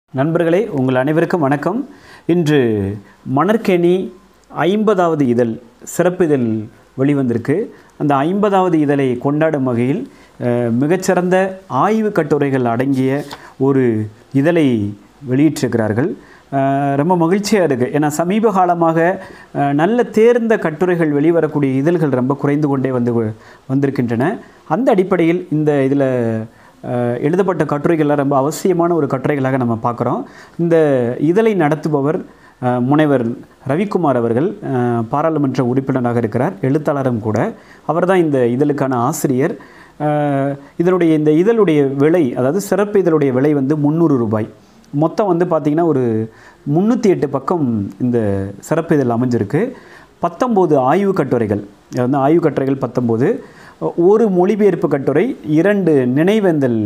நண்பர்களே, உங்கள் அனைவருக்கும் வணக்கம். இன்று மணற்கேணி 50வது இதழ் சிறப்பு இதழ் வெளிவந்திருக்கு. அந்த 50வது இதழை கொண்டாடும் வகையில் மிகச்சிறந்த ஆய்வு கட்டுரைகள் அடங்கிய ஒரு இதழை வெளியிட்டிருக்கிறார்கள். ரொம்ப மகிழ்ச்சியாக இருக்குது. ஏன்னா சமீப காலமாக நல்ல தேர்ந்த கட்டுரைகள் வெளிவரக்கூடிய இதழ்கள் ரொம்ப குறைந்து கொண்டே வந்திருக்கின்றன. அந்த அடிப்படையில் இந்த இதில் எழுதப்பட்ட கட்டுரைகள்லாம் ரொம்ப அவசியமான ஒரு கட்டுரைகளாக நம்ம பார்க்குறோம். இந்த இதழை நடத்துபவர் முனைவர் ரவிக்குமார் அவர்கள் பாராளுமன்ற உறுப்பினராக இருக்கிறார், எழுத்தாளரும் கூட. அவர் தான் இந்த இதழுக்கான ஆசிரியர். இந்த இதழுடைய விலை, அதாவது சிறப்பு இதழுடைய விலை 300 ரூபாய். மொத்தம் பார்த்திங்கன்னா ஒரு 308 பக்கம் இந்த சிறப்பு இதழ் அமைஞ்சிருக்கு. 19 ஆய்வு கட்டுரைகள், ஆய்வு கட்டுரைகள் 19, ஒரு மொழிபெயர்ப்பு கட்டுரை, 2 நினைவேந்தல்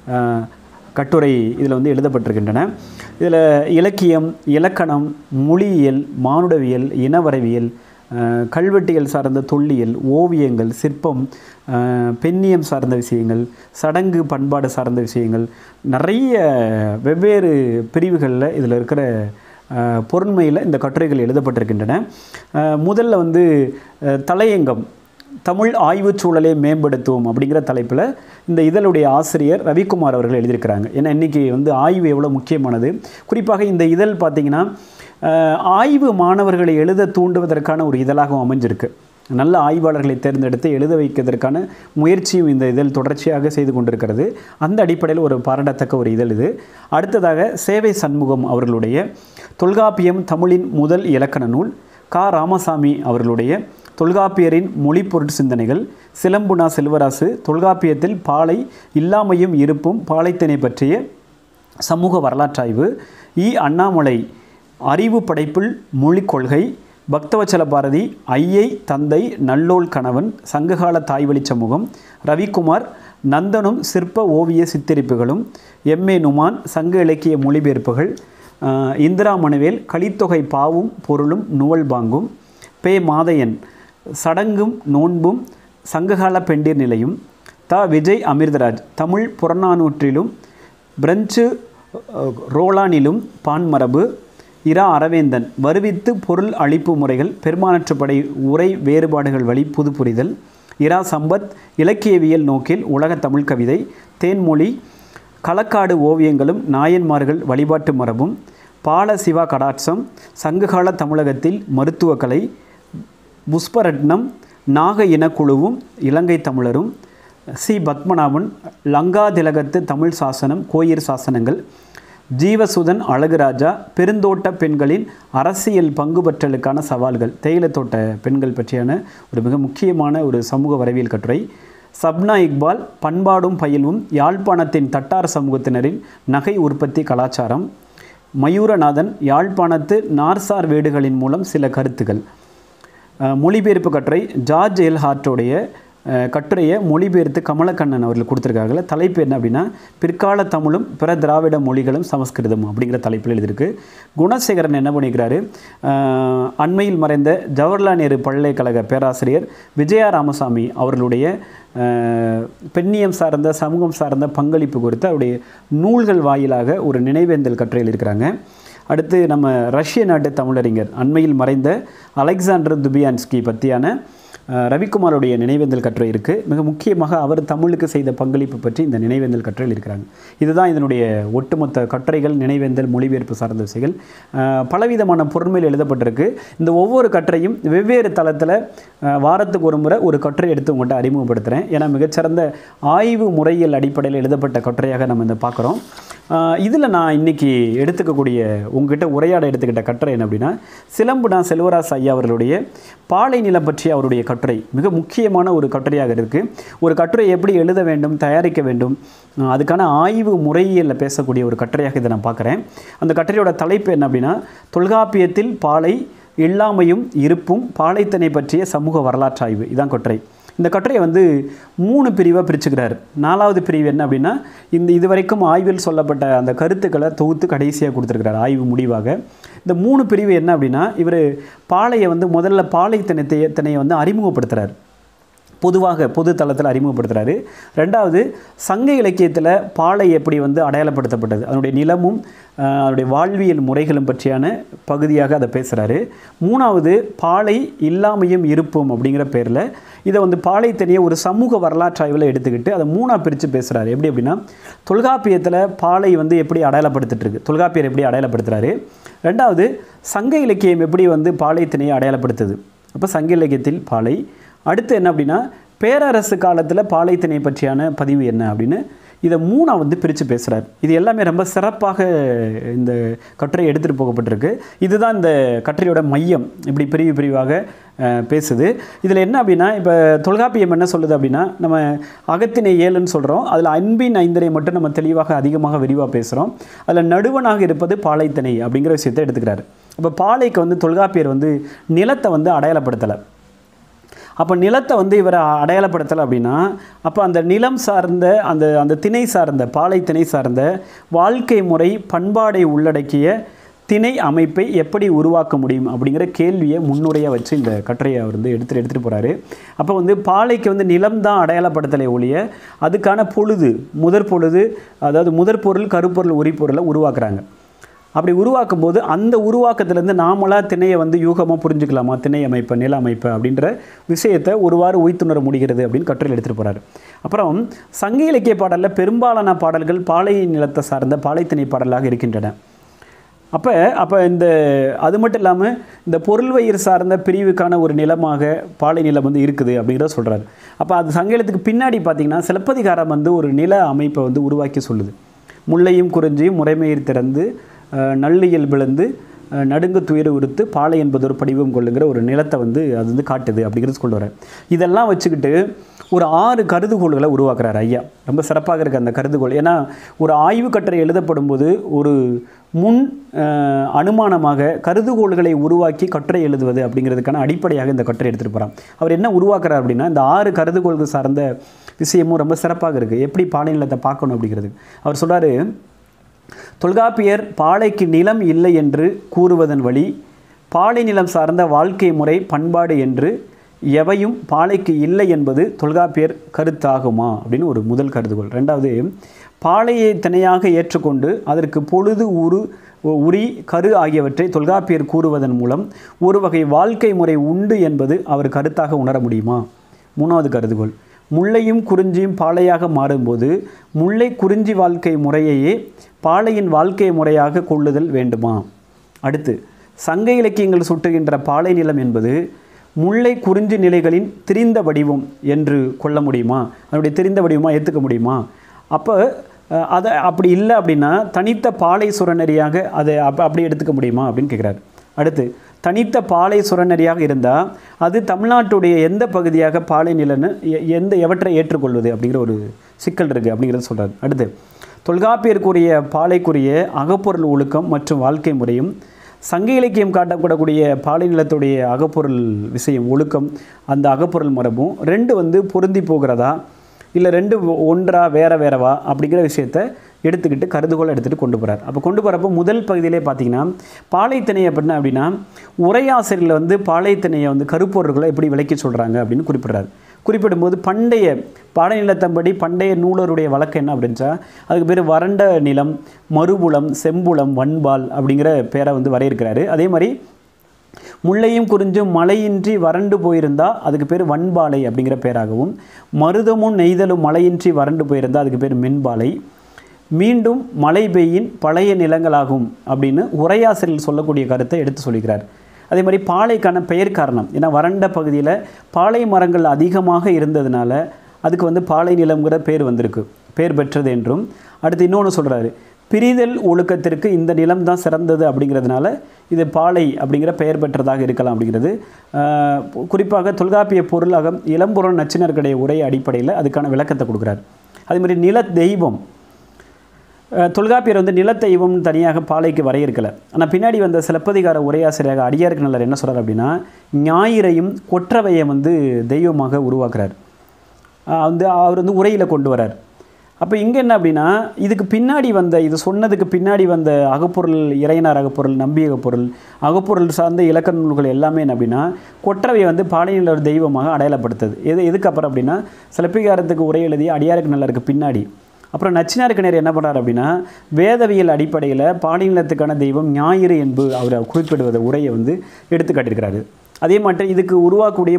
கட்டுரை இதில் எழுதப்பட்டிருக்கின்றன. இதில் இலக்கியம், இலக்கணம், மொழியியல், மானுடவியல், இனவரவியல், கல்வெட்டியல் சார்ந்த தொல்லியல், ஓவியங்கள், சிற்பம், பெண்ணியம் சார்ந்த விஷயங்கள், சடங்கு பண்பாடு சார்ந்த விஷயங்கள், நிறைய வெவ்வேறு பிரிவுகளில் இதில் இருக்கிற பொருண்மையில் இந்த கட்டுரைகள் எழுதப்பட்டிருக்கின்றன. முதல்ல தலையங்கம், தமிழ் ஆய்வுச் சூழலை மேம்படுத்துவோம் அப்படிங்கிற தலைப்பில் இந்த இதழுடைய ஆசிரியர் ரவிக்குமார் அவர்கள் எழுதியிருக்கிறாங்க. ஏன்னா இன்றைக்கி ஆய்வு எவ்வளோ முக்கியமானது. குறிப்பாக இந்த இதழ் பார்த்திங்கன்னா ஆய்வு மாணவர்களை எழுத தூண்டுவதற்கான ஒரு இதழாகவும் அமைஞ்சிருக்கு. நல்ல ஆய்வாளர்களை தேர்ந்தெடுத்து எழுத வைக்கிறதுக்கான முயற்சியும் இந்த இதழ் தொடர்ச்சியாக செய்து கொண்டிருக்கிறது. அந்த அடிப்படையில் ஒரு பாராட்டத்தக்க ஒரு இதழ் இது. அடுத்ததாக சேவை சண்முகம் அவர்களுடைய தொல்காப்பியம் தமிழின் முதல் இலக்கண நூல், கா ராமசாமி அவர்களுடைய தொல்காப்பியரின் மொழிப்பொருட் சிந்தனைகள், சிலம்புனா செல்வராசு தொல்காப்பியத்தில் பாலை இல்லாமையும் இருப்பும் பாலைத்திணை பற்றிய சமூக வரலாற்றாய்வு, அண்ணாமலை அறிவு படைப்புள் மொழி கொள்கை, பக்தவச்சல பாரதி ஐயை தந்தை நல்லோள் கணவன் சங்ககால தாய்வழி சமூகம், ரவிக்குமார் நந்தனும் சிற்ப ஓவிய சித்தரிப்புகளும், எம்ஏ நுமான் சங்க இலக்கிய மொழிபெயர்ப்புகள், இந்திரா மனுவேல் கலித்தொகை பாவும் பொருளும் நுவல் பாங்கும், பே மாதையன் சடங்கும் நோன்பும் சங்ககால பெண்டிர் நிலையும், விஜய் அமிர்தராஜ் தமிழ் புறநானூற்றிலும் பிரெஞ்சு ரோலானிலும் பான்மரபு, அரவேந்தன் வருவித்து பொருள் அளிப்பு முறைகள் பெருமானற்றுப்படை உரை வேறுபாடுகள் வழி புது புரிதல், சம்பத் இலக்கியவியல் நோக்கில் உலக தமிழ் கவிதை, தேன்மொழி களக்காடு ஓவியங்களும் நாயன்மார்கள் வழிபாட்டு மரபும், பால சிவா கடாட்சம் சங்ககால தமிழகத்தில் மருத்துவக்கலை, புஷ்பரட்னம் நாக இனக்குழுவும் இலங்கை தமிழரும், பத்மநாபன் லங்காதிலகத்து தமிழ் சாசனம் கோயிற் சாசனங்கள், ஜீவசுதன் அழகுராஜா பெருந்தோட்ட பெண்களின் அரசியல் பங்கு பற்றலுக்கான சவால்கள், தேயிலத்தோட்ட பெண்கள் பற்றியான ஒரு மிக முக்கியமான ஒரு சமூக வரவியல் கட்டுரை, சப்னா இக்பால் பண்பாடும் பயில்வும் யாழ்ப்பாணத்தின் தட்டார் சமூகத்தினரின் நகை உற்பத்தி கலாச்சாரம், மயூரநாதன் யாழ்ப்பாணத்து நார்சார் வீடுகளின் மூலம் சில கருத்துக்கள். மொழிபெயர்ப்பு கட்டுரை ஜார்ஜ் எல் ஹார்ட்டோடைய கட்டுரையை மொழிபெயர்த்து கமலக்கண்ணன் அவர்கள் கொடுத்துருக்காங்க. தலைப்பு என்ன அப்படின்னா, பிற்கால தமிழும் பிற திராவிட மொழிகளும் சமஸ்கிருதமும் அப்படிங்கிற தலைப்பில் எழுதியிருக்கு. குணசேகரன் என்ன பண்ணிக்கிறாரு, அண்மையில் மறைந்த ஜவஹர்லால் நேரு பல்கலைக்கழக பேராசிரியர் விஜயா ராமசாமி அவர்களுடைய பெண்ணியம் சார்ந்த சமூகம் சார்ந்த பங்களிப்பு குறித்து அவருடைய நூல்கள் வாயிலாக ஒரு நினைவேந்தல் கட்டுரை எழுதியிருக்கிறாங்க. அடுத்து நம்ம ரஷ்ய நாட்டு தமிழறிஞர் அண்மையில் மறைந்த அலெக்சாண்டர் துபியான்ஸ்கி பற்றியான ரவிக்குமாரோடைய நினைவேந்தல் கட்டுரை இருக்குது. மிக முக்கியமாக அவர் தமிழுக்கு செய்த பங்களிப்பு பற்றி இந்த நினைவேந்தல் கட்டுரையில் இருக்கிறாங்க. இதுதான் இதனுடைய ஒட்டுமொத்த கட்டுரைகள், நினைவேந்தல், மொழிபெயர்ப்பு சார்ந்த விஷயங்கள். பலவிதமான பொருண்மையில் எழுதப்பட்டிருக்கு. இந்த ஒவ்வொரு கட்டுரையும் வெவ்வேறு தளத்தில் வாரத்துக்கு ஒரு முறை ஒரு கட்டுரை எடுத்து உங்கள்கிட்ட அறிமுகப்படுத்துகிறேன். ஏன்னா மிகச்சிறந்த ஆய்வு முறையில் அடிப்படையில் எழுதப்பட்ட கட்டுரையாக நம்ம இந்த பார்க்குறோம். இதில் நான் இன்றைக்கி உங்ககிட்ட உரையாட எடுத்துக்கிட்ட கட்டுரை என்ன அப்படின்னா, சிலம்புனா செல்வராசு ஐயா அவர்களுடைய பாலை நிலம் பற்றி அவருடைய கட்டுரை மிக முக்கியமான ஒரு கட்டுரையாக இருக்குது. ஒரு கட்டுரை எப்படி எழுத வேண்டும், தயாரிக்க வேண்டும், அதுக்கான ஆய்வு முறையில் பேசக்கூடிய ஒரு கட்டுரையாக இதை நான் பார்க்குறேன். அந்த கட்டுரையோட தலைப்பு என்ன அப்படின்னா, தொல்காப்பியத்தில் பாலை இல்லாமையும் இருப்பும் பாலைத்திணை பற்றிய சமூக வரலாற்றாய்வு. இதான் கட்டுரை. இந்த கட்டுரையை 3 பிரிவாக பிரிச்சுக்கிறார். 4வது பிரிவு என்ன அப்படின்னா, இதுவரைக்கும் ஆய்வில் சொல்லப்பட்ட அந்த கருத்துக்களை தொகுத்து கடைசியாக கொடுத்துருக்கிறார் ஆய்வு முடிவாக. இந்த 3 பிரிவு என்ன அப்படின்னா, இவர் பாலையை முதல்ல பாலைத்திணையை அறிமுகப்படுத்துகிறார். பொதுவாக பொது தளத்தில் அறிமுகப்படுத்துகிறாரு. ரெண்டாவது, சங்க இலக்கியத்தில் பாலை எப்படி வந்து அடையாளப்படுத்தப்பட்டது, அதனுடைய நிலமும் அதனுடைய வாழ்வியல் முறைகளும் பற்றியான பகுதியாக அதை பேசுகிறாரு. மூணாவது, பாலை இல்லாமையும் இருப்பும் அப்படிங்கிற பேரில் இதை வந்து பாலை தனியை ஒரு சமூக வரலாற்று ஆய்வில் எடுத்துக்கிட்டு அதை மூணாக பிரித்து பேசுகிறாரு. எப்படி அப்படின்னா, தொல்காப்பியத்தில் பாலை வந்து எப்படி அடையாளப்படுத்திட்டுருக்கு, தொல்காப்பியர் எப்படி அடையாளப்படுத்துகிறாரு. ரெண்டாவது, சங்க இலக்கியம் எப்படி வந்து பாலை தனியை அடையாளப்படுத்துது, அப்போ சங்க இலக்கியத்தில் பாலை. அடுத்து என்ன அப்படின்னா, பேரரசு காலத்தில் பாலை திணை பற்றியான பதிவு என்ன அப்படின்னு இதை மூணாக வந்து பிரித்து பேசுகிறார். இது எல்லாமே ரொம்ப சிறப்பாக இந்த கட்டுரை எடுத்துகிட்டு போகப்பட்டிருக்கு. இதுதான் இந்த கட்டுரையோட மையம். இப்படி பிரிவு பிரிவாக பேசுது. இதில் என்ன அப்படின்னா, இப்போ தொல்காப்பியம் என்ன சொல்லுது அப்படின்னா, நம்ம அகத்திணை 7ன்னு சொல்கிறோம், அதில் அன்பின் ஐந்தனை மட்டும் நம்ம தெளிவாக அதிகமாக விரிவாக பேசுகிறோம். அதில் நடுவனாக இருப்பது பாலைத்திணை அப்படிங்கிற விஷயத்தை எடுத்துக்கிறாரு. அப்போ பாலைக்கு வந்து தொல்காப்பியர் வந்து நிலத்தை வந்து அடையாளப்படுத்தலை. அப்போ நிலத்தை வந்து இவரை அடையாளப்படுத்தலை அப்படின்னா, அப்போ அந்த நிலம் சார்ந்த அந்த திணை சார்ந்த பாலை திணை சார்ந்த வாழ்க்கை முறை பண்பாடை உள்ளடக்கிய திணை அமைப்பை எப்படி உருவாக்க முடியும் அப்படிங்கிற கேள்வியை முன்னுரையாக வச்சு இந்த கட்டுரையை அவர் வந்து எடுத்துகிட்டு போகிறாரு. அப்போ வந்து பாலைக்கு வந்து நிலம் தான் அடையாளப்படுத்தலை ஒழிய அதுக்கான பொழுது முதற் பொழுது, அதாவது முதற் பொருள் கருப்பொருள் உரிப்பொருளை உருவாக்குறாங்க. அப்படி உருவாக்கும் போது அந்த உருவாக்கத்திலேருந்து நாமளாக திணையை வந்து யூகமாக புரிஞ்சுக்கலாமா, திணை அமைப்பை நில அமைப்பை அப்படின்ற விஷயத்தை ஒருவாறு உய்த்துணர முடிகிறது அப்படின்னு கட்டுரையில் எடுத்துகிட்டு போகிறாரு. அப்புறம் சங்க இலக்கிய பாடலில் பெரும்பாலான பாடல்கள் பாலை நிலத்தை சார்ந்த பாலை திணை பாடலாக இருக்கின்றன. அப்போ இந்த அது மட்டும் இல்லாமல் இந்த பொருள் வயிறு சார்ந்த பிரிவுக்கான ஒரு நிலமாக பாலை நிலம் வந்து இருக்குது அப்படிங்கிறத சொல்கிறாரு. அப்போ அது சங்க இலக்கியத்துக்கு பின்னாடி பார்த்திங்கன்னா சிலப்பதிகாரம் வந்து ஒரு நில அமைப்பை வந்து உருவாக்கி சொல்லுது. முல்லையும் குறிஞ்சியும் முறைமையில் திறந்து நல்லியல் விழுந்து நடுங்கு துயர உறுத்து பாலை என்பது ஒரு படிவம் கொள்ளுங்கிற ஒரு நிலத்தை வந்து அது வந்து காட்டுது அப்படிங்கிறது கொண்டு வர. இதெல்லாம் வச்சுக்கிட்டு ஒரு 6 கருதுகோள்களை உருவாக்குறாரு ஐயா. ரொம்ப சிறப்பாக இருக்குது அந்த கருதுகோள். ஏன்னா ஒரு ஆய்வு கட்டுரை எழுதப்படும் போது ஒரு முன் அனுமானமாக கருதுகோள்களை உருவாக்கி கட்டுரை எழுதுவது அப்படிங்கிறதுக்கான அடிப்படையாக இந்த கட்டுரை எடுத்துகிட்டு போகிறான். அவர் என்ன உருவாக்குறார் அப்படின்னா, இந்த 6 கருதுகோள்கள் சார்ந்த விஷயமும் ரொம்ப சிறப்பாக இருக்குது. எப்படி பாலை நிலத்தை பார்க்கணும் அப்படிங்கிறது அவர் சொல்கிறாரு. தொல்காப்பியர் பாலைக்கு நிலம் இல்லை என்று கூறுவதன் வழி பாலை நிலம் சார்ந்த வாழ்க்கை முறை பண்பாடு என்று எவையும் பாலைக்கு இல்லை என்பது தொல்காப்பியர் கருத்தாகுமா அப்படின்னு ஒரு முதல் கருதுகோள். ரெண்டாவது, பாலையை திணையாக ஏற்றுக்கொண்டு அதற்கு பொழுது உரி கரு ஆகியவற்றை தொல்காப்பியர் கூறுவதன் மூலம் ஒரு வகை வாழ்க்கை முறை உண்டு என்பது அவர் கருத்தாக உணர முடியுமா. மூணாவது கருதுகோள், முல்லையும் குறிஞ்சியும் பாலையாக மாறும்போது முல்லை குறிஞ்சி வாழ்க்கை முறையையே பாலையின் வாழ்க்கை முறையாக கொள்ளுதல் வேண்டுமா. அடுத்து, சங்க இலக்கியங்கள் சுட்டுகின்ற பாலை நிலம் என்பது முல்லை குறிஞ்சி நிலைகளின் திரிந்த வடிவம் என்று கொள்ள முடியுமா, அதனுடைய திரிந்த வடிவமாக ஏற்றுக்க முடியுமா. அப்போ அதை அப்படி இல்லை அப்படின்னா தனித்த பாலை சுரநெறியாக அதை அப்படி எடுத்துக்க முடியுமா அப்படின்னு கேட்குறாரு. அடுத்து, தனித்த பாலை சுரநெறியாக இருந்தால் அது தமிழ்நாட்டுடைய எந்த பகுதியாக பாலை நிலன்னு எவற்றை ஏற்றுக்கொள்வது அப்படிங்கிற ஒரு சிக்கல் இருக்குது அப்படிங்கிறத சொல்கிறார். அடுத்து, தொல்காப்பியருக்குரிய பாலைக்குரிய அகப்பொருள் ஒழுக்கம் மற்றும் வாழ்க்கை முறையும் சங்க இலக்கியம் காட்டப்படக்கூடிய பாலை நிலத்துடைய அகப்பொருள் விஷயம் ஒழுக்கம் அந்த அகப்பொருள் மரபும் ரெண்டு வந்து பொருந்தி போகிறதா இல்லை ரெண்டு ஒன்றா வேறவா அப்படிங்கிற விஷயத்தை எடுத்துக்கிட்டு கருதுகோளை எடுத்துகிட்டு கொண்டு போகிறார். அப்போ கொண்டு போகிறப்போ முதல் பகுதியிலே பார்த்திங்கன்னா பாலைத்திணை அப்படின்னா உரையாசிரியர்கள் வந்து பாலைத்திணையை வந்து கருப்பொருள்களை எப்படி விளக்கி சொல்கிறாங்க அப்படின்னு குறிப்பிட்றாரு. குறிப்பிடும்போது பண்டைய பாலை நிலத்தம்படி பண்டைய நூலருடைய வழக்கம் என்ன அப்படின்ச்சா அதுக்கு பேர் வறண்ட நிலம், மறுபுலம், செம்புலம், வன்பால் அப்படிங்கிற பேரை வந்து வரையிருக்கிறாரு. அதே மாதிரி முல்லையும் குறிஞ்சும் மழையின்றி வறண்டு போயிருந்தால் அதுக்கு பேர் வன்பாலை அப்படிங்கிற பேராகவும், மருதமும் நெய்தலும் மழையின்றி வறண்டு போயிருந்தால் அதுக்கு பேர் மென்பாலை, மீண்டும் மழை பெய்யின் பழைய நிலங்களாகும் அப்படின்னு உரையாசிரியர் சொல்லக்கூடிய கருத்தை எடுத்து சொல்லிக்கிறார். அதே மாதிரி பாலைக்கான பெயர் காரணம், ஏன்னா வறண்ட பகுதியில் பாலை மரங்கள் அதிகமாக இருந்ததுனால அதுக்கு வந்து பாலை நிலம்ங்கிற பேர் வந்திருக்கு, பேர் பெற்றது என்றும். அடுத்து இன்னொன்று சொல்கிறாரு, பிரிதல் ஒழுக்கத்திற்கு இந்த நிலம் தான் சிறந்தது அப்படிங்கிறதுனால இது பாலை அப்படிங்கிற பெயர் பெற்றதாக இருக்கலாம் அப்படிங்கிறது. குறிப்பாக தொல்காப்பிய பொருளாக இளம்புறன் நச்சினர்களுடைய உரை அடிப்படையில் அதுக்கான விளக்கத்தை கொடுக்குறார். அதே மாதிரி நில தெய்வம், தொல்காப்பியர் வந்து நிலத்தெய்வம் தனியாக பாலைக்கு வரையறுக்கலை. ஆனால் பின்னாடி வந்த சிலப்பதிகார உரையாசிரியராக அடியாருக்கு நல்லர் என்ன சொல்கிறார் அப்படின்னா ஞாயிறையும் கொற்றவையை வந்து தெய்வமாக உருவாக்குறார். அவர் வந்து உரையில் கொண்டு வரார். அப்போ இங்கே என்ன அப்படின்னா, இதுக்கு பின்னாடி வந்த இது சொன்னதுக்கு பின்னாடி வந்த அகப்பொருள், இறையனார் அகப்பொருள், நம்பி அகப்பொருள், அகப்பொருள் சார்ந்த இலக்கண நூல்கள் எல்லாமே என்ன அப்படின்னா கொற்றவை வந்து பாலைநில ஒரு தெய்வமாக அடையாளப்படுத்துது. எதுக்கு அப்புறம் அப்படின்னா சிலப்பதிகாரத்துக்கு உரை எழுதிய அடியாருக்கு நல்லாருக்கு பின்னாடி. அப்புறம் நச்சினார்க்கணியர் என்ன பண்ணுறாரு அப்படின்னா வேதவியல் அடிப்படையில் பாலைநிலத்துக்கான தெய்வம் ஞாயிறு என்பது அவர் குறிப்பிடுவத உரையை வந்து எடுத்து காட்டியிருக்கிறாரு. அதே மாதிரி இதுக்கு உருவாக்கக்கூடிய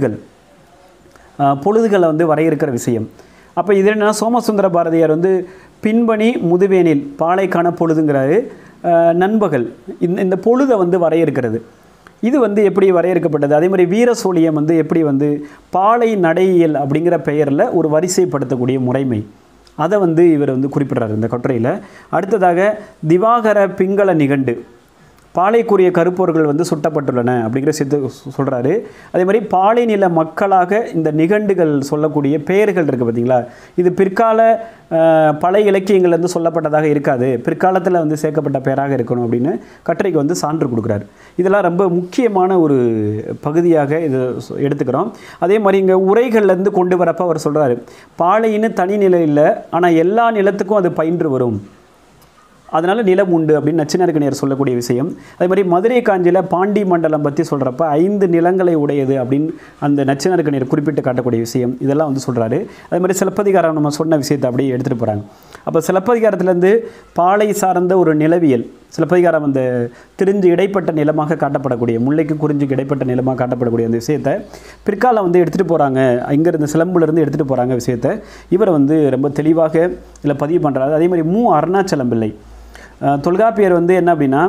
பொழுதுகளை வந்து வரையறுக்கிற விஷயம். அப்போ இது என்ன, சோமசுந்தர பாரதியார் வந்து பின்பணி முதுவேனில் பாலைக்கான பொழுதுங்கிறாரு, நண்பகல் இந்த பொழுதை வந்து வரையறுக்கிறது. இது வந்து எப்படி வரையறுக்கப்பட்டது? அதே மாதிரி வீர சோழியம் வந்து எப்படி வந்து பாலை நடையியல் அப்படிங்கிற பெயரில் ஒரு வரிசைப்படுத்தக்கூடிய முறைமை, அதை வந்து இவர் வந்து குறிப்பிட்றாரு இந்த கட்டுரையில். அடுத்ததாக திவாகர பிங்கள நிகண்டு, பாலைக்குரிய கருப்போர்கள் வந்து சுட்டப்பட்டுள்ளன அப்படிங்கிற சொல்கிறாரு. அதே மாதிரி பாலை நில மக்களாக இந்த நிகண்டுகள் சொல்லக்கூடிய பெயர்கள் இருக்குது பார்த்தீங்களா, இது பிற்கால பல இலக்கியங்கள்லேருந்து சொல்லப்பட்டதாக இருக்காது, பிற்காலத்தில் வந்து சேர்க்கப்பட்ட பெயராக இருக்கணும் அப்படின்னு கட்டுரைக்கு வந்து சான்று கொடுக்குறாரு. இதெல்லாம் ரொம்ப முக்கியமான ஒரு பகுதியாக இது எடுத்துக்கிறோம். அதே மாதிரி இங்கே உரைகள்லேருந்து கொண்டு வரப்போ அவர் சொல்கிறாரு, பாலைன்னு தனி நிலை இல்லை, ஆனால் எல்லா நிலத்துக்கும் அது பயின்று வரும், அதனால் நிலம் உண்டு அப்படின்னு நச்சினார்க்கணியர் சொல்லக்கூடிய விஷயம். அதே மாதிரி மதுரை காஞ்சியில் பாண்டி மண்டலம் பற்றி சொல்கிறப்ப 5 நிலங்களை உடையது அப்படின்னு அந்த நச்சினார்க்கணியர் குறிப்பிட்டு காட்டக்கூடிய விஷயம், இதெல்லாம் வந்து சொல்கிறாரு. அதே மாதிரி சிலப்பதிகாரம் நம்ம சொன்ன விஷயத்தை அப்படியே எடுத்துகிட்டு போகிறாங்க. அப்போ சிலப்பதிகாரத்துலேருந்து பாலை சார்ந்த ஒரு நிலவியல், சிலப்பதிகாரம் அந்த திரிஞ்சு இடைப்பட்ட நிலமாக காட்டப்படக்கூடிய, முல்லைக்கு குறிஞ்சிக்கு இடைப்பட்ட நிலமாக காட்டப்படக்கூடிய அந்த விஷயத்தை பிற்காலம் வந்து எடுத்துகிட்டு போகிறாங்க, இங்கேருந்து சிலம்புலேருந்து எடுத்துகிட்டு போகிறாங்க விஷயத்தை இவர் வந்து ரொம்ப தெளிவாக இதில் பதிவு பண்ணுறாரு. அதே மாதிரி அருணாச்சலம் பிள்ளை தொல்காப்பியர் வந்து என்ன அப்படின்னா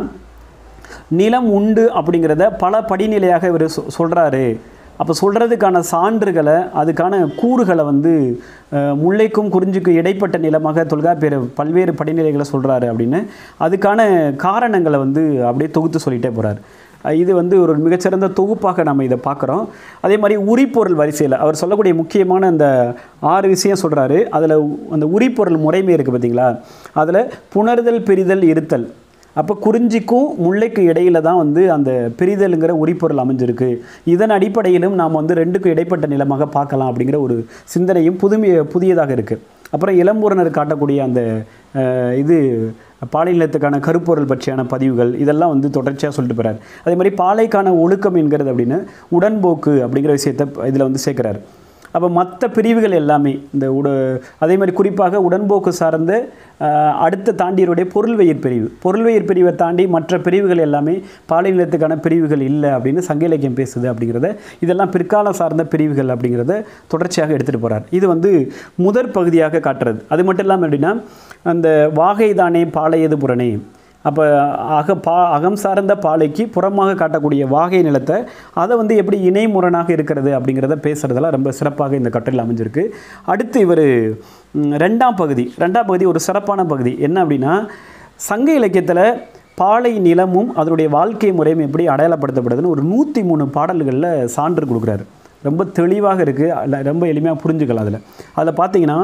நிலம் உண்டு அப்படிங்கிறத பல படிநிலையாக இவர் சொல்கிறாரு. அப்போ சொல்கிறதுக்கான சான்றுகளை, அதுக்கான கூறுகளை வந்து முல்லைக்கும் குறிஞ்சிக்கும் இடைப்பட்ட நிலமாக தொல்காப்பியர் பல்வேறு படிநிலைகளை சொல்கிறாரு அப்படின்னு அதுக்கான காரணங்களை வந்து அப்படியே தொகுத்து சொல்லிகிட்டே போகிறார். இது வந்து ஒரு மிகச்சிறந்த தொகுப்பாக நம்ம இதை பார்க்குறோம். அதே மாதிரி உரிப்பொருள் வரிசையில் அவர் சொல்லக்கூடிய முக்கியமான அந்த 6 விஷயம் சொல்கிறாரு. அதில் அந்த உரிப்பொருள் முறைமை இருக்குது பார்த்தீங்களா, அதில் புணர்தல், பிரிதல், இருத்தல். அப்போ குறிஞ்சிக்கும் முல்லைக்கும் இடையில தான் வந்து அந்த பிரிதலுங்கிற உரிப்பொருள் அமைஞ்சிருக்கு. இதன் அடிப்படையிலும் நாம் வந்து 2க்கும் இடைப்பட்ட நிலமாக பார்க்கலாம் அப்படிங்கிற ஒரு சிந்தனையும் புதியதாக இருக்குது. அப்புறம் இளம்பூரணர் காட்டக்கூடிய அந்த இது பாலை நிலத்துக்கான கருப்பொருள் பற்றியான பதிவுகள், இதெல்லாம் வந்து தொடர்ச்சியாக சொல்லிட்டு போகிறார். அதே மாதிரி பாலைக்கான ஒழுக்கம் என்கிறது அப்படின்னு உடன்போக்கு அப்படிங்கிற விஷயத்தை இதில் வந்து சேர்க்குறாரு. அப்போ மற்ற பிரிவுகள் எல்லாமே இந்த அதே மாதிரி குறிப்பாக உடன்போக்கு சார்ந்த அடுத்த தாண்டியருடைய பொருள்வெயிர் பிரிவை தாண்டி மற்ற பிரிவுகள் எல்லாமே பாலை நிலத்துக்கான பிரிவுகள் இல்லை அப்படின்னு சங்க இலக்கியம் பேசுது அப்படிங்கிறத, இதெல்லாம் பிற்காலம் சார்ந்த பிரிவுகள் அப்படிங்கிறத தொடர்ச்சியாக எடுத்துகிட்டு போகிறார். இது வந்து முதற் பகுதியாக காட்டுறது. அது மட்டும் இல்லாமல் எப்படின்னா அந்த வாகை தானே பாளையது புறனே, அப்போ அகம் சார்ந்த பாலைக்கு புறமாக காட்டக்கூடிய வாகை நிலத்தை அதை வந்து எப்படி இணைமுரணாக இருக்கிறது அப்படிங்கிறத பேசுகிறதெல்லாம் ரொம்ப சிறப்பாக இந்த கட்டுரையில் அமைஞ்சிருக்கு. அடுத்து இவர் ரெண்டாம் பகுதி ஒரு சிறப்பான பகுதி என்ன அப்படின்னா சங்க இலக்கியத்தில் பாலை நிலமும் அதனுடைய வாழ்க்கை முறையும் எப்படி அடையாளப்படுத்தப்படுதுன்னு ஒரு 103 பாடல்களில் சான்று கொடுக்குறாரு. ரொம்ப தெளிவாக இருக்குது, ரொம்ப எளிமையாக புரிஞ்சுக்கலாம். அதில் பார்த்தீங்கன்னா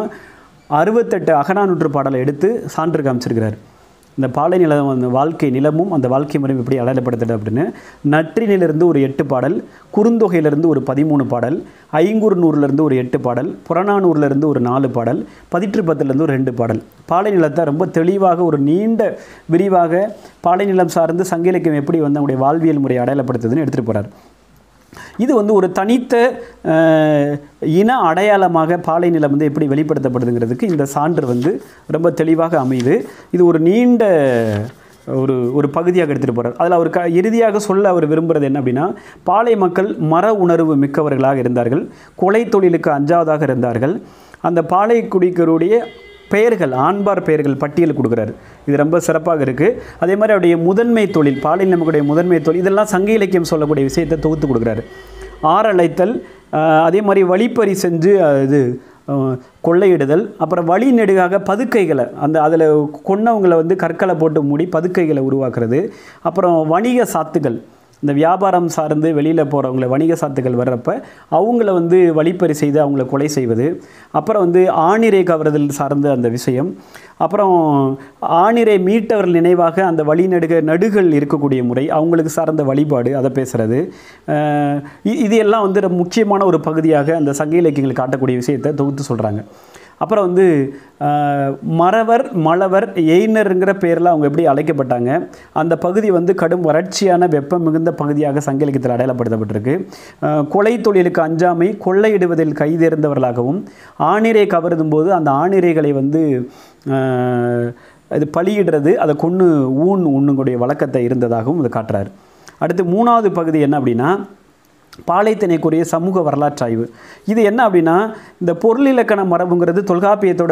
68 அகநானூற்று பாடலை எடுத்து சான்று காமிச்சிருக்கிறார். இந்த பாலை நிலம் அந்த வாழ்க்கை நிலமும் அந்த வாழ்க்கை முறையும் எப்படி அடையாளப்படுத்துது அப்படின்னு நற்றினிலிருந்து ஒரு 8 பாடல், குறுந்தொகையிலிருந்து ஒரு 13 பாடல், ஐங்குறுநூறுலேருந்து ஒரு 8 பாடல், புறநானூறுலேருந்து ஒரு 4 பாடல், பதிற்றுப்பத்துலேருந்து ஒரு 2 பாடல். பாலை நிலத்தை ரொம்ப தெளிவாக ஒரு நீண்ட விரிவாக பாலை நிலம் சார்ந்து சங்க இலக்கியம் எப்படி வந்து அவங்களுடைய வாழ்வியல் முறையை அடையாளப்படுத்துதுன்னு எடுத்துகிட்டு போகிறார். இது வந்து ஒரு தனித்த இன அடையாளமாக பாலை நிலம் வந்து எப்படி வெளிப்படுத்தப்படுதுங்கிறதுக்கு இந்த சான்று வந்து ரொம்ப தெளிவாக அமையுது. இது ஒரு நீண்ட ஒரு பகுதியாக எடுத்துகிட்டு போகிறார். அதில் அவர் இறுதியாக சொல்ல அவர் விரும்புகிறது என்ன அப்படின்னா பாலை மக்கள் மர உணர்வு மிக்கவர்களாக இருந்தார்கள், கொலை தொழிலுக்கு அஞ்சாவதாக இருந்தார்கள். அந்த பாலை குடிக்கருடைய பெயர்கள், ஆண்பார் பெயர்கள் பட்டியல் கொடுக்குறாரு. இது ரொம்ப சிறப்பாக இருக்குது. அதே மாதிரி அவருடைய முதன்மை தொழில், பாலியல் நமக்குடைய முதன்மை தொழில், இதெல்லாம் சங்க இலக்கியம் சொல்லக்கூடிய விஷயத்தை தொகுத்து கொடுக்குறாரு. ஆறழைத்தல், அதே மாதிரி வழிப்பறி செஞ்சு இது கொள்ளையிடுதல், அப்புறம் வழி நெடுகாக பதுக்கைகளை அதில் கொன்னவங்களை வந்து கற்களை போட்டு மூடி பதுக்கைகளை உருவாக்குறது, அப்புறம் வணிக சாத்துகள், இந்த வியாபாரம் சார்ந்து வெளியில் போகிறவங்கள வணிக சாத்துக்கள் வர்றப்ப அவங்கள வந்து வழிப்பறி செய்து அவங்கள கொலை செய்வது, அப்புறம் வந்து ஆணிரை கவர்தல் சார்ந்த அந்த விஷயம், அப்புறம் ஆணிரை மீட்டவர்கள் நினைவாக அந்த நடுகள் இருக்கக்கூடிய முறை, அவங்களுக்கு சார்ந்த வழிபாடு, அதை பேசுகிறது. இது எல்லாம் வந்து முக்கியமான ஒரு பகுதியாக அந்த சங்க இலக்கியங்கள் காட்டக்கூடிய விஷயத்தை தொகுத்து சொல்கிறாங்க. அப்புறம் வந்து மறவர் மலவர் எயினருங்கிற பேரில் அவங்க எப்படி அழைக்கப்பட்டாங்க, அந்த பகுதி வந்து கடும் வறட்சியான வெப்பம் மிகுந்த பகுதியாக சங்க இலக்கியத்தில் அடையாளப்படுத்தப்பட்டிருக்கு. கொலை தொழிலுக்கு அஞ்சாமை, கொள்ளையிடுவதில் கைதேர்ந்தவர்களாகவும் ஆணிரை கவருதும் போது அந்த ஆணிரைகளை வந்து அது பலியிடுறது, அதை கொன்று உண்ணுக்கூடிய வழக்கத்தை இருந்ததாகவும் அதை காட்டுறாரு. அடுத்து 3வது பகுதி என்ன அப்படின்னா பாலைத்திணைக்குரிய சமூக வரலாற்று ஆய்வு. இது என்ன அப்படின்னா இந்த பொருள் இலக்கண மரபுங்கிறது தொல்காப்பியத்தோட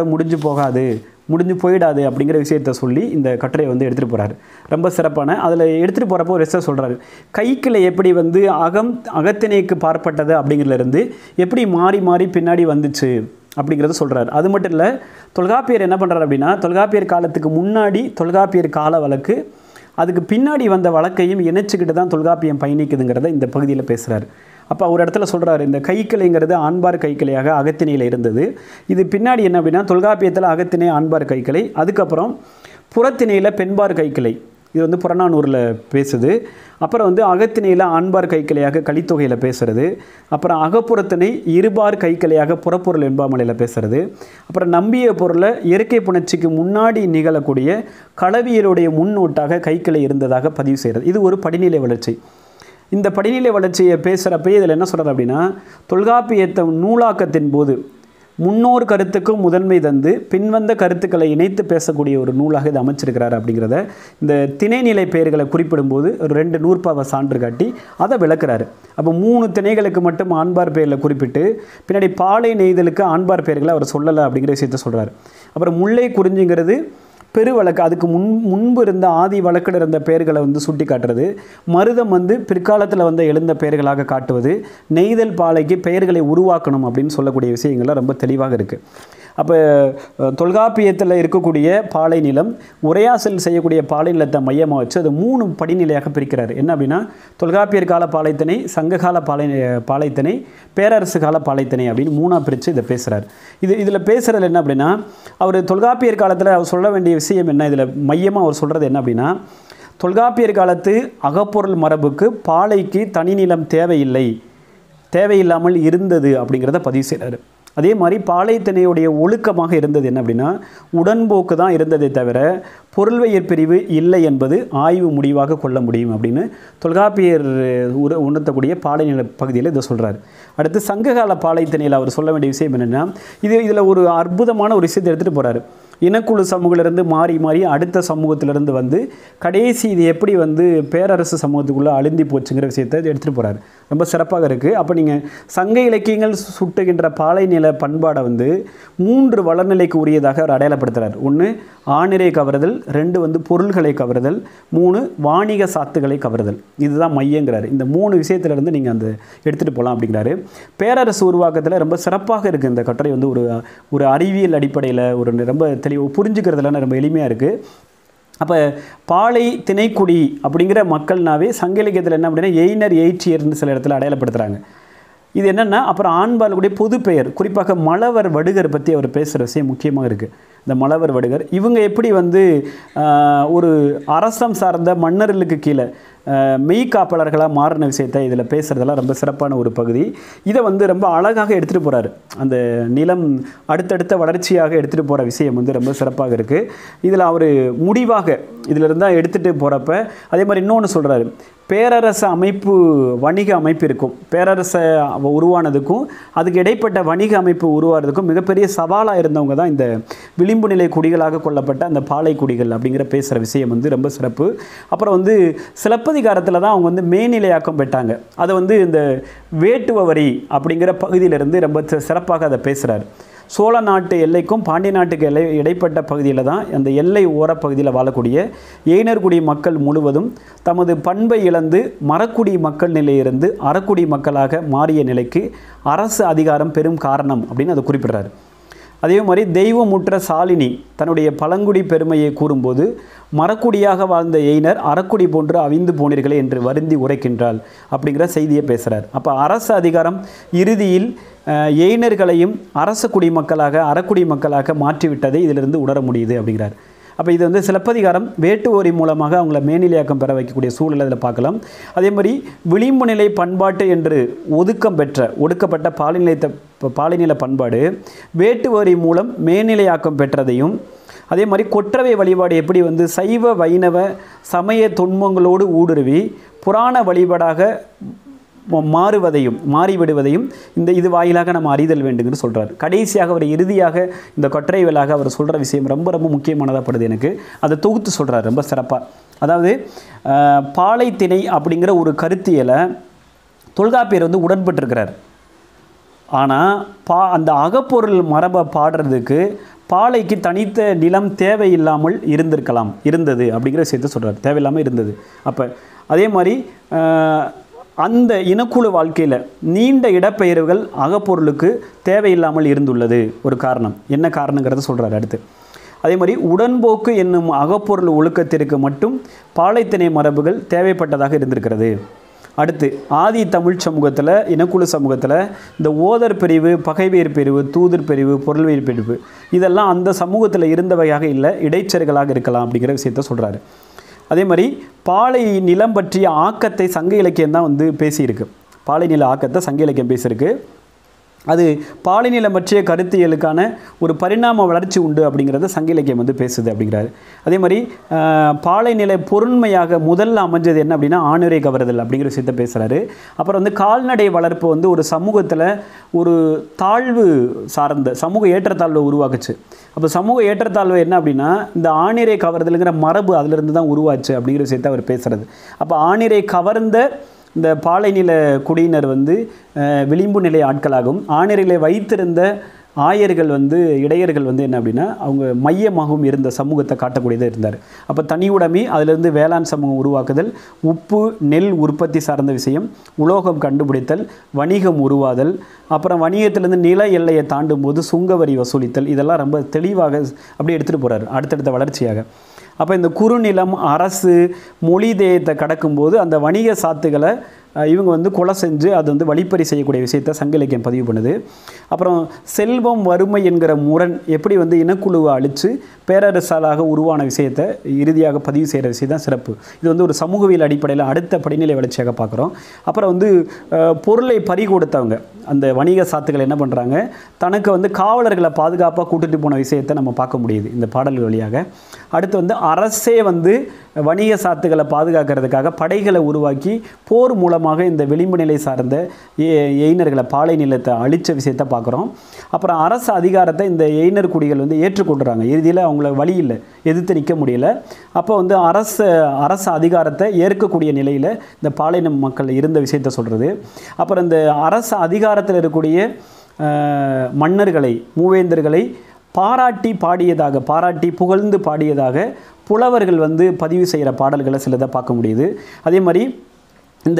முடிஞ்சு போயிடாது அப்படிங்கிற விஷயத்த சொல்லி இந்த கட்டுரையை வந்து எடுத்துகிட்டு போகிறாரு. ரொம்ப சிறப்பான அதில் எடுத்துகிட்டு போகிறப்போ ஒரு விஷயம் சொல்கிறாரு. கைக்கிளை எப்படி வந்து அகத்திணைக்கு பார்ப்பட்டது அப்படிங்கிறதுலேருந்து எப்படி மாறி மாறி பின்னாடி வந்துச்சு அப்படிங்கிறத சொல்கிறார். அது மட்டும் இல்லை, தொல்காப்பியர் என்ன பண்ணுறாரு அப்படின்னா தொல்காப்பியர் காலத்துக்கு முன்னாடி தொல்காப்பியர் கால வழக்கு, அதுக்கு பின்னாடி வந்த வழக்கையும் இணைச்சிக்கிட்டு தான் தொல்காப்பியம் பயணிக்குதுங்கிறத இந்த பகுதியில் பேசுகிறார். அப்போ ஒரு இடத்துல சொல்கிறார், இந்த கைக்கிளைங்கிறது ஆண்பார் கைக்கிளையாக அகத்திணையில் இருந்தது. இது பின்னாடி என்ன அப்படின்னா தொல்காப்பியத்தில் அகத்திணை ஆண்பார் கைக்கிளை, அதுக்கப்புறம் புறத்திணையில் பெண்பார் கைக்கிளை, இது வந்து புறநானூரில் பேசுது. அப்புறம் வந்து அகத்திணையில் ஆண்பார் கைக்கிளையாக கலித்தொகையில் பேசுகிறது. அப்புறம் அகப்புறத்திணை இருபார் கைக்கிளையாக புறப்பொருள் என்பாமலையில் பேசுகிறது. அப்புறம் நம்பிய பொருளை இயற்கை புணர்ச்சிக்கு முன்னாடி நிகழக்கூடிய களவியலுடைய முன்னோட்டாக கைக்கிளை இருந்ததாக பதிவு செய்கிறது. இது ஒரு படிநிலை வளர்ச்சி. இந்த படிநிலை வளர்ச்சியை பேசுகிறப்ப இதில் என்ன சொல்கிறார் அப்படின்னா தொல்காப்பியத்தை நூலாக்கத்தின் போது முன்னோர் கருத்துக்கும் முதன்மை தந்து பின்வந்த கருத்துக்களை இணைத்து பேசக்கூடிய ஒரு நூலாக இது அமைச்சிருக்கிறார் அப்படிங்கிறத இந்த திணைநிலை பெயர்களை குறிப்பிடும்போது ஒரு 2 நூற்பாவை சான்று காட்டி அதை விளக்குறாரு. அப்போ 3 திணைகளுக்கு மட்டும் ஆண்பார் பெயரில் குறிப்பிட்டு பின்னாடி பாலை நெய்தலுக்கு ஆண்பார் பெயர்களை அவர் சொல்லலை அப்படிங்கிற விஷயத்த சொல்கிறார். அப்புறம் முல்லை குறிஞ்சிங்கிறது பெருவழக்கு, அதுக்கு முன்பு இருந்த ஆதி வழக்கில் இருந்த பெயர்களை வந்து சுட்டி காட்டுறது. மருதம் வந்து பிற்காலத்தில் வந்து எழுந்த பெயர்களாக காட்டுவது. நெய்தல் பாலைக்கு பெயர்களை உருவாக்கணும் அப்படின்னு சொல்லக்கூடிய விஷயங்கள்லாம் ரொம்ப தெளிவாக இருக்குது. அப்போ தொல்காப்பியத்தில் இருக்கக்கூடிய பாலை நிலம் உரையாசல் செய்யக்கூடிய பாலை நிலத்தை மையமாக வச்சு அது 3 படிநிலையாக பிரிக்கிறார். என்ன அப்படின்னா தொல்காப்பியர் கால பாலைத்திணை, சங்ககால பாலைத்திணை, பேரரசு கால பாலைத்திணை அப்படின்னு 3ஆக பிரித்து இதை பேசுகிறார். இதில் பேசுகிறது என்ன அப்படின்னா அவர் தொல்காப்பியர் காலத்தில் அவர் சொல்ல வேண்டிய விஷயம் என்ன, இதில் மையமாக அவர் சொல்கிறது என்ன அப்படின்னா தொல்காப்பியர் காலத்து அகப்பொருள் மரபுக்கு பாலைக்கு தனி நிலம் தேவையில்லாமல் இருந்தது அப்படிங்கிறத பதிவு செய்கிறார். அதே மாதிரி பாலைத்திணையுடைய ஒழுக்கமாக இருந்தது என்ன அப்படின்னா உடன்போக்கு தான் இருந்ததை தவிர பொருள்வெயர் பிரிவு இல்லை என்பது ஆய்வு முடிவாக கொள்ள முடியும் அப்படின்னு தொல்காப்பியர் உணர்த்தக்கூடிய பாலைநில பகுதியில் இதை சொல்கிறார். அடுத்து சங்ககால பாலைத்திணையில் அவர் சொல்ல வேண்டிய விஷயம் என்னென்னா இதில் ஒரு அற்புதமான ஒரு விஷயத்தை எடுத்துகிட்டு போகிறார். இனக்குழு சமூகத்திலிருந்து மாறி மாறி அடுத்த சமூகத்திலிருந்து வந்து கடைசி இது எப்படி வந்து பேரரசு சமூகத்துக்குள்ளே அழுந்தி போச்சுங்கிற விஷயத்தை எடுத்துகிட்டு போகிறார். ரொம்ப சிறப்பாக இருக்குது. அப்போ நீங்கள் சங்க இலக்கியங்கள் சுட்டுகின்ற பாலைநில பண்பாடை வந்து 3 வளர்நிலைக்கு உரியதாக அவர் அடையாளப்படுத்துகிறார். 1 ஆணிரை கவருதல், 2 வந்து பொருள்களை கவருதல், 3 வாணிக சாத்துக்களை கவருதல். இதுதான் மையங்கிறார். இந்த 3 விஷயத்திலிருந்து நீங்கள் அந்த எடுத்துகிட்டு போகலாம் அப்படிங்கிறாரு. பேரரசு உருவாக்கத்தில் ரொம்ப சிறப்பாக இருக்குது இந்த கட்டுரை. வந்து ஒரு அறிவியல் அடிப்படையில் ஒரு ரொம்ப தெளிவு புரிஞ்சுக்கிறதுலாம் ரொம்ப எளிமையாக இருக்குது. அப்போ பாலை திணைக்குடி அப்படிங்கிற மக்கள்னாவே சங்க இலக்கியத்தில் என்ன அப்படின்னா எயினர் எயிற்றியர்னு சில இடத்துல அடையாளப்படுத்துகிறாங்க. இது என்னென்னா அப்புறம் ஆண்பாலுடைய பொது பெயர், குறிப்பாக மலவர் வடுகர் பற்றி அவர் பேசுகிற விஷயம் முக்கியமாக இருக்குது. இந்த மலவர் வடுகர் இவங்க எப்படி வந்து ஒரு அரசம் சார்ந்த மன்னர்களுக்கு கீழே மெய்காப்பாளர்களாக மாறின விஷயத்தை இதில் பேசுகிறதெல்லாம் ரொம்ப சிறப்பான ஒரு பகுதி. இதை வந்து ரொம்ப அழகாக எடுத்துகிட்டு போகிறாரு. அந்த நிலம் அடுத்தடுத்த வளர்ச்சியாக எடுத்துகிட்டு போகிற விஷயம் வந்து ரொம்ப சிறப்பாக இருக்குது. இதில் அவர் முடிவாக இதில் இருந்தால் எடுத்துகிட்டு போகிறப்ப அதே மாதிரி இன்னொன்று சொல்கிறாரு. பேரரசு அமைப்பு வணிக அமைப்பு இருக்கும். பேரரசை உருவானதுக்கும் அதுக்கு இடைப்பட்ட வணிக அமைப்பு உருவானதுக்கும் மிகப்பெரிய சவாலாக இருந்தவங்க தான் இந்த விளிம்பு நிலை குடிகளாக கொள்ளப்பட்ட அந்த பாலை குடிகள் அப்படிங்கிற பேசுகிற விஷயம் வந்து ரொம்ப சிறப்பு. அப்புறம் வந்து சிலப்பதிகாரத்தில் தான் அவங்க வந்து மேல்நிலையாக்கம் பெற்றாங்க. அதை வந்து இந்த வேட்டுவ வரி அப்படிங்கிற பகுதியிலிருந்து ரொம்ப சிறப்பாக அதை பேசுகிறார். சோழ நாட்டு எல்லைக்கும் பாண்டிய நாட்டுக்கு இடைப்பட்ட பகுதியில் தான் அந்த எல்லை ஓரப்பகுதியில் வாழக்கூடிய எயினர்குடி மக்கள் முழுவதும் தமது பண்பை இழந்து மறக்குடி மக்கள் நிலையிலிருந்து அறக்குடி மக்களாக மாறிய நிலைக்கு அரசு அதிகாரம் பெரும் காரணம் அப்படின்னு அதை குறிப்பிடுறாரு. அதே மாதிரி தெய்வமுற்ற சாலினி தன்னுடைய பழங்குடி பெருமையை கூறும்போது மறக்குடியாக வாழ்ந்த எயினர் அறக்குடி போன்று அவிந்து போனீர்களே என்று வருந்தி உரைக்கின்றாள் அப்படிங்கிற செய்தியை பேசுகிறார். அப்போ அரசு அதிகாரம் இறுதியில் எயினர்களையும் அரச குடிமக்களாக அறக்குடி மக்களாக மாற்றிவிட்டதை இதிலிருந்து உணர முடியுது அப்படிங்கிறார். அப்போ இது வந்து சிலப்பதிகாரம் வேட்டு ஓரி மூலமாக அவங்கள மேல்நிலையாக்கம் பெற வைக்கக்கூடிய சூழலை அதில் பார்க்கலாம். அதே மாதிரி விளிம்பு நிலை பண்பாட்டு என்று ஒடுக்கப்பட்ட பாலிநில பண்பாடு வேட்டு ஓரி மூலம் மேல்நிலையாக்கம் பெற்றதையும், அதே மாதிரி கொற்றவை வழிபாடு எப்படி வந்து சைவ வைணவ சமய தொன்மங்களோடு ஊடுருவி புராண வழிபாடாக மாறிவிடுவதையும் இது வாயிலாக நம்ம அறிதல் வேண்டும்னு சொல்கிறார். கடைசியாக அவர் இறுதியாக இந்த கொற்றைவலாக அவர் சொல்கிற விஷயம் ரொம்ப ரொம்ப முக்கியமானதாக படுது எனக்கு. அதை தொகுத்து சொல்கிறார் ரொம்ப சிறப்பாக. அதாவது பாலைத்திணை அப்படிங்கிற ஒரு கருத்தியலை தொல்காப்பியர் வந்து உடன்பட்டிருக்கிறார். ஆனால் அந்த அகப்பொருள் மரபை பாடுறதுக்கு பாலைக்கு தனித்த நிலம் தேவையில்லாமல் இருந்தது அப்படிங்கிற விஷயத்தை சொல்கிறார். தேவையில்லாமல் இருந்தது. அப்போ அதே மாதிரி அந்த இனக்குழு வாழ்க்கையில் நீண்ட இடப்பெயர்வுகள் அகப்பொருளுக்கு தேவையில்லாமல் இருந்துள்ளது ஒரு காரணம். என்ன காரணங்கிறத சொல்கிறார் அடுத்து. அதே மாதிரி உடன்போக்கு என்னும் அகப்பொருள் ஒழுக்கத்திற்கு மட்டும் பாலைத்திணை மரபுகள் தேவைப்பட்டதாக இருந்திருக்கிறது. அடுத்து ஆதி தமிழ் சமூகத்தில் இனக்குழு சமூகத்தில் இந்த ஓதர் பிரிவு, பகைவேர் பிரிவு, தூதர் பிரிவு, பொருள்வேர் பிரிவு இதெல்லாம் அந்த சமூகத்தில் இருந்தவையாக இல்லை, இடைச்சர்களாக இருக்கலாம் அப்படிங்கிற விஷயத்த சொல்கிறாரு. அதே மாதிரி பாலை நிலம் பற்றிய ஆக்கத்தை சங்க இலக்கியம் தான் வந்து பேசியிருக்கு. பாலை நில ஆக்கத்தை சங்க இலக்கியம் பேசியிருக்கு. அது பாலை நிலம் பற்றிய கருத்தியலுக்கான ஒரு பரிணாம வளர்ச்சி உண்டு அப்படிங்கிறத சங்க இலக்கியம் வந்து பேசுது அப்படிங்கிறாரு. அதே மாதிரி பாலை நிலை பொருண்மையாக முதல்ல அமைஞ்சது என்ன அப்படின்னா ஆணுரை கவர்தல் அப்படிங்கிற விஷயத்த பேசுகிறாரு. அப்புறம் வந்து கால்நடை வளர்ப்பு வந்து ஒரு சமூகத்தில் ஒரு தாழ்வு சார்ந்த சமூக ஏற்றத்தாழ்வை உருவாக்குச்சு. அப்போ சமூக ஏற்றத்தாழ்வு என்ன அப்படின்னா இந்த ஆணிரை கவர்தலுங்கிற மரபு அதிலிருந்து தான் உருவாச்சு அப்படிங்கிற விஷயத்தை அவர் பேசுகிறது. அப்போ ஆணிரை கவர்ந்த இந்த பாலைநில குடியினர் வந்து விளிம்பு நிலை ஆட்களாகவும், ஆணிரைகளை வைத்திருந்த ஆயர்கள் வந்து இடையர்கள் வந்து என்ன அப்படின்னா அவங்க மையமாகவும் இருந்த சமூகத்தை காட்டக்கூடியதாக இருந்தார். அப்போ தனியுடைமை, அதிலிருந்து வேளாண் சமூகம் உருவாக்குதல், உப்பு நெல் உற்பத்தி சார்ந்த விஷயம், உலோகம் கண்டுபிடித்தல், வணிகம் உருவாதல், அப்புறம் வணிகத்திலேருந்து நில எல்லையை தாண்டும் போது சுங்கவரி வசூலித்தல், இதெல்லாம் ரொம்ப தெளிவாக அப்படியே எடுத்துகிட்டு போகிறார் அடுத்தடுத்த வளர்ச்சியாக. அப்போ இந்த குறுநிலம் அரசு மொழி தேயத்தை கடக்கும்போது அந்த வணிக சாத்துக்களை இவங்க வந்து கொலை செஞ்சு அது வந்து வழிப்பறி செய்யக்கூடிய விஷயத்தை சங்க இலக்கியம் பதிவு பண்ணுது. அப்புறம் செல்வம் வறுமை என்கிற முரண் எப்படி வந்து இனக்குழுவை அழித்து பேரரசாலாக உருவான விஷயத்தை இறுதியாக பதிவு செய்கிற விஷயம் தான் சிறப்பு. இது வந்து ஒரு சமூகவியல் அடிப்படையில் அடுத்த படிநிலை வளர்ச்சியாக பார்க்குறோம். அப்புறம் வந்து பொருளை பறி கொடுத்தவங்க அந்த வணிக சாத்துக்கள் என்ன பண்ணுறாங்க, தனக்கு வந்து காவலர்களை பாதுகாப்பாக கூட்டிகிட்டு போன விஷயத்தை நம்ம பார்க்க முடியுது இந்த பாடல்கள் வழியாக. அடுத்து வந்து அரசே வந்து வணிக சாத்துக்களை பாதுகாக்கிறதுக்காக படைகளை உருவாக்கி போர் மூலமாக இந்த விளிம்பு நிலை சார்ந்த எயினர்களை பாலை நிலத்தை அழித்த விஷயத்தை பார்க்குறோம். அப்புறம் அரசு அதிகாரத்தை இந்த எயினர் குடிகள் வந்து ஏற்றுக்கொண்டுறாங்க. இறுதியில் அவங்கள வழி இல்லை, எதிர்த்து நிற்க முடியல. அப்போ வந்து அரசு அதிகாரத்தை ஏற்கக்கூடிய நிலையில் இந்த பாலையின மக்கள் இருந்த விஷயத்தை சொல்கிறது. அப்புறம் இந்த அரசு அதிகாரத்தில் இருக்கக்கூடிய மன்னர்களை மூவேந்தர்களை பாராட்டி புகழ்ந்து பாடியதாக புலவர்கள் வந்து பதிவு செய்கிற பாடல்களை சிலதை பார்க்க முடியுது. அதே மாதிரி இந்த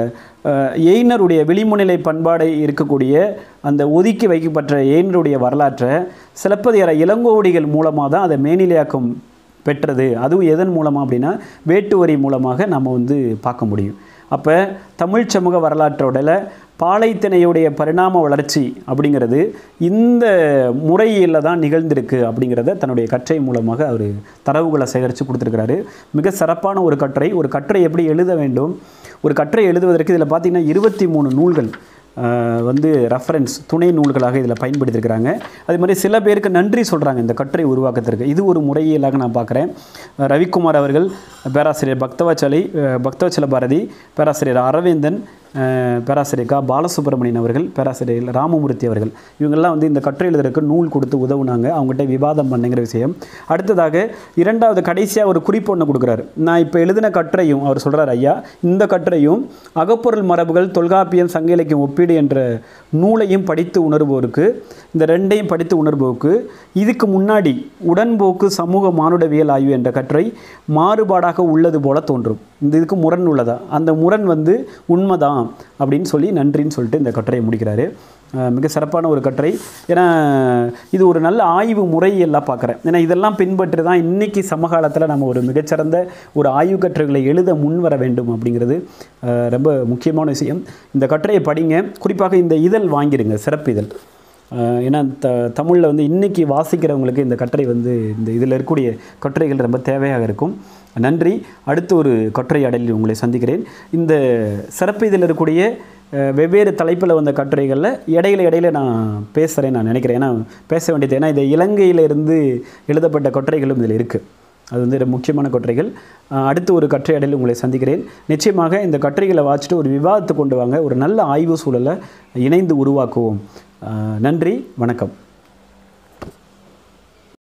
எயினருடைய விளிமுநிலை பண்பாடை இருக்கக்கூடிய அந்த ஒதுக்கி வைக்கப்பட்ட எயினருடைய வரலாற்றை சிலப்பதிகார இளங்கோவடிகள் மூலமாக தான் அதை மேல்நிலையாக்கம் பெற்றது. அதுவும் எதன் மூலமாக அப்படின்னா வேட்டு வரி மூலமாக நம்ம வந்து பார்க்க முடியும். அப்போ தமிழ் சமூக வரலாற்றோட பாலைத்திணையுடைய பரிணாம வளர்ச்சி அப்படிங்கிறது இந்த முறையில் தான் நிகழ்ந்திருக்கு அப்படிங்கிறத தன்னுடைய கட்டுரை மூலமாக அவர் தரவுகளை சேகரித்து கொடுத்துருக்கிறாரு. மிக சிறப்பான ஒரு கட்டுரை எப்படி எழுத வேண்டும், ஒரு கட்டுரை எழுதுவதற்கு இதில் பார்த்திங்கன்னா 23 நூல்கள் வந்து ரெஃபரன்ஸ் துணை நூல்களாக இதில் பயன்படுத்தியிருக்கிறாங்க. அதே மாதிரி சில பேருக்கு நன்றி சொல்கிறாங்க இந்த கட்டுரை உருவாக்கத்திற்கு. இது ஒரு முறையிலாக நான் பார்க்குறேன். ரவிக்குமார் அவர்கள், பேராசிரியர் பக்தவச்சல பாரதி, பேராசிரியர் அரவிந்தன், பேராசிரியர் கா பாலசுப்ரமணியன் அவர்கள், பேராசிரியர் ராமமூர்த்தி அவர்கள், இவங்கெல்லாம் வந்து இந்த கட்டுரை எழுதுறதுக்கு நூல் கொடுத்து உதவுனாங்க. அவங்ககிட்ட விவாதம் பண்ணுங்கிற விஷயம். அடுத்ததாக இரண்டாவது கடைசியாக ஒரு குறிப்பு ஒன்று கொடுக்குறாரு. நான் இப்போ எழுதின கட்டுரையும் அவர் சொல்கிறார், ஐயா இந்த கட்டுரையும் அகப்பொருள் மரபுகள் தொல்காப்பியம் சங்க இலக்கியம் ஒப்பீடு என்ற நூலையும் படித்து உணர்வோருக்கு, இந்த ரெண்டையும் படித்து உணர்வோருக்கு இதுக்கு முன்னாடி உடன்போக்கு சமூக மானுடவியல் ஆய்வு என்ற கட்டுரை மாறுபாடாக உள்ளது போல தோன்றும். இந்த இதுக்கு முரண் உள்ளதா, அந்த முரண் வந்து உண்மைதான் அப்படின்னு சொல்லி நன்றின்னு சொல்லிட்டு இந்த கட்டுரையை முடிக்கிறாரு. மிக சிறப்பான ஒரு கட்டுரை. ஏன்னா இது ஒரு நல்ல ஆய்வு முறையெல்லாம் பார்க்குறேன். ஏன்னா இதெல்லாம் பின்பற்றி தான் இன்றைக்கி சமகாலத்தில் நம்ம ஒரு மிகச்சிறந்த ஒரு ஆய்வு கட்டுரைகளை எழுத முன் வர வேண்டும் அப்படிங்கிறது ரொம்ப முக்கியமான விஷயம். இந்த கட்டுரையை படிங்க. குறிப்பாக இந்த இதழ் வாங்கிடுங்க, சிறப்பு இதழ். ஏன்னா தமிழில் வந்து இன்றைக்கி வாசிக்கிறவங்களுக்கு இந்த கட்டுரை வந்து இந்த இதில் இருக்கக்கூடிய கட்டுரைகள் ரொம்ப தேவையாக இருக்கும். நன்றி. அடுத்து ஒரு கட்டுரையாடலில் உங்களை சந்திக்கிறேன். இந்த சிறப்பு இதில் இருக்கக்கூடிய வெவ்வேறு தலைப்பில் வந்த கட்டுரைகளில் இடையில நான் பேசுகிறேன் நான் நினைக்கிறேன். ஏன்னா பேச வேண்டியது, ஏன்னா இது இலங்கையிலிருந்து எழுதப்பட்ட கட்டுரைகளும் இதில் இருக்குது. அது வந்து முக்கியமான கட்டுரைகள். அடுத்து ஒரு கட்டுரையாடலில் உங்களை சந்திக்கிறேன். நிச்சயமாக இந்த கட்டுரைகளை வாசிச்சுட்டு ஒரு விவாதத்தை கொண்டு வாங்க. ஒரு நல்ல ஆய்வு சூழலை இணைந்து உருவாக்குவோம். நன்றி, வணக்கம்.